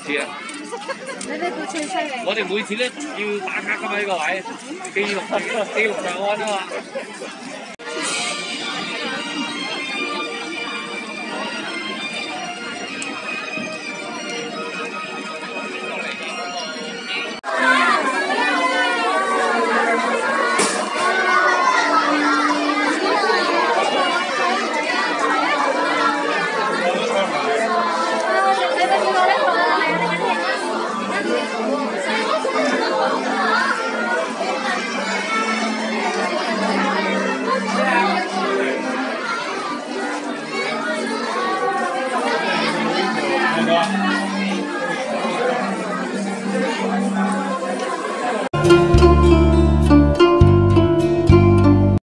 次啊！我哋每次咧要打卡噶嘛呢個位，記錄上岸啊嘛。